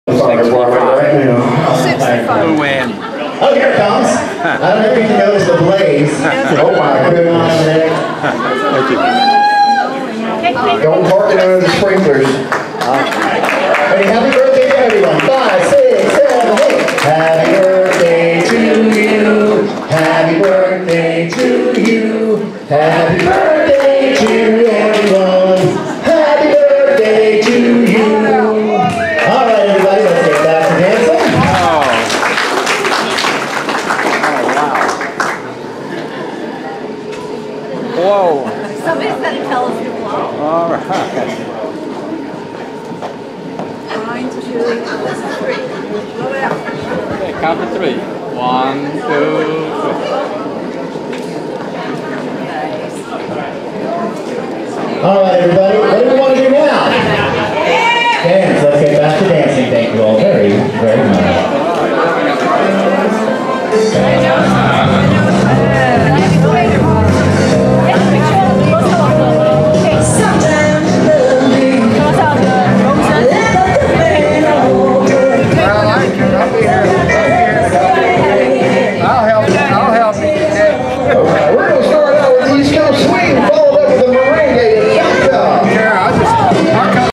right now. Who win? Oh, here it comes. I don't know if you can notice the blaze. Oh my goodness. Don't park it under the sprinklers. Hey, happy birthday to everyone. 5, 6, 7, 8. Happy birthday to you. Happy birthday to you. Happy birthday to everyone. Happy birthday to you. All right, everybody, let's get back to dancing. Whoa. Somebody's got to tell us to blow. All right. 1, 2, 3. Blow it out. Okay, count to 3. 1, 2, 3. All right, everybody.